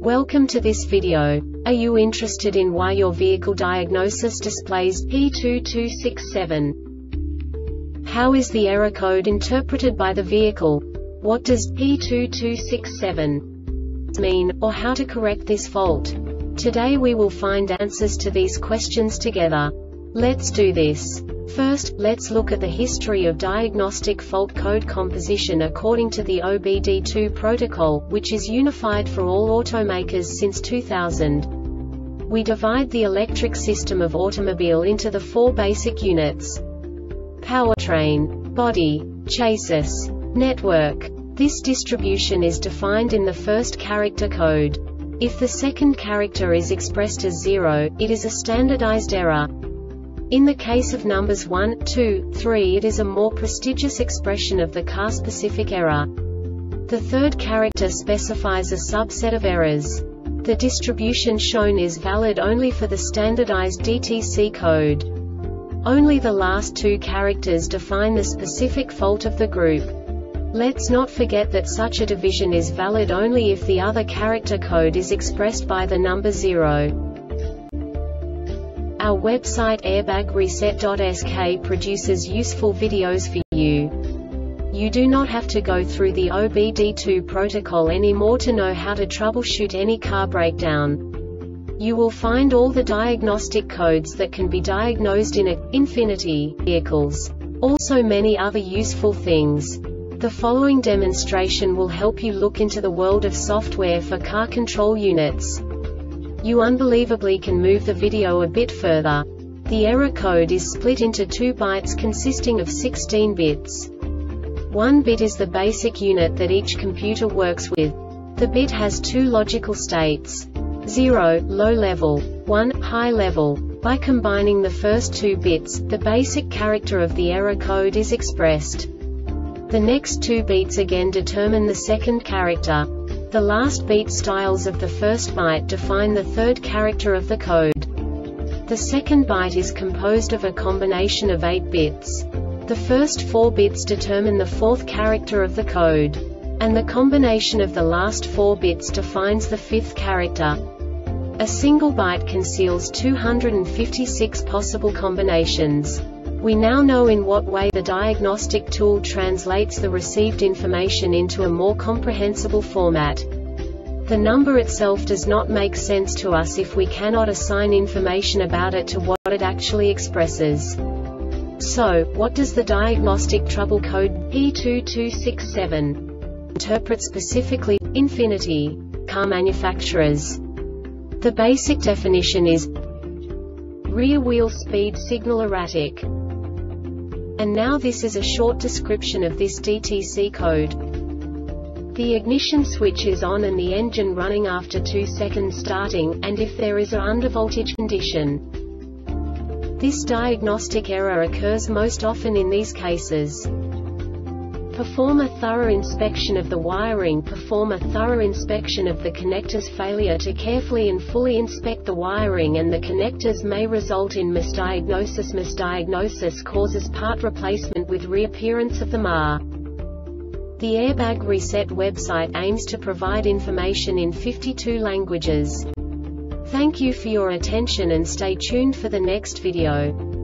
Welcome to this video. Are you interested in why your vehicle diagnosis displays P2267? How is the error code interpreted by the vehicle? What does P2267 mean, or how to correct this fault? Today we will find answers to these questions together. Let's do this. First, let's look at the history of diagnostic fault code composition according to the OBD2 protocol, which is unified for all automakers since 2000. We divide the electric system of automobile into the four basic units: powertrain, body, chassis, network. This distribution is defined in the first character code. If the second character is expressed as 0, it is a standardized error. In the case of numbers 1, 2, 3, it is a more prestigious expression of the car-specific error. The third character specifies a subset of errors. The distribution shown is valid only for the standardized DTC code. Only the last two characters define the specific fault of the group. Let's not forget that such a division is valid only if the other character code is expressed by the number 0. Our website airbagreset.sk produces useful videos for you. You do not have to go through the OBD2 protocol anymore to know how to troubleshoot any car breakdown. You will find all the diagnostic codes that can be diagnosed in Infiniti vehicles. Also many other useful things. The following demonstration will help you look into the world of software for car control units. You unbelievably can move the video a bit further. The error code is split into 2 bytes consisting of 16 bits. 1 bit is the basic unit that each computer works with. The bit has 2 logical states: 0, low level, 1, high level. By combining the first 2 bits, the basic character of the error code is expressed. The next 2 beats again determine the second character. The last beat styles of the first byte define the third character of the code. The second byte is composed of a combination of 8 bits. The first 4 bits determine the fourth character of the code. And the combination of the last 4 bits defines the fifth character. A single byte conceals 256 possible combinations. We now know in what way the diagnostic tool translates the received information into a more comprehensible format. The number itself does not make sense to us if we cannot assign information about it to what it actually expresses. So, what does the diagnostic trouble code P2267 interpret specifically? Infiniti car manufacturers. The basic definition is rear wheel speed signal erratic. And now this is a short description of this DTC code. The ignition switch is on and the engine running after 2 seconds starting, and if there is an undervoltage condition. This diagnostic error occurs most often in these cases. Perform a thorough inspection of the wiring. Perform a thorough inspection of the connectors. Failure to carefully and fully inspect the wiring and the connectors may result in misdiagnosis. Misdiagnosis causes part replacement with reappearance of the MAR. The Airbag Reset website aims to provide information in 52 languages. Thank you for your attention and stay tuned for the next video.